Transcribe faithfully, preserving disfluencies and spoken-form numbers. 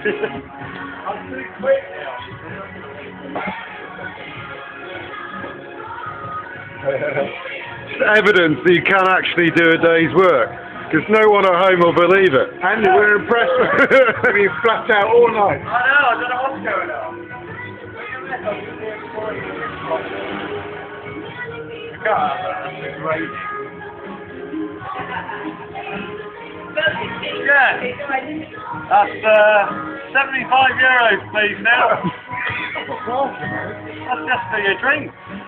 I'm too quick now. It's evidence that you can actually do a day's work, because no one at home will believe it. And we're impressed with being flat out all night. I know, I don't know what's going on. I can't have that, it's raining. Yeah, that's uh, seventy-five euros please now. That's just for your drink.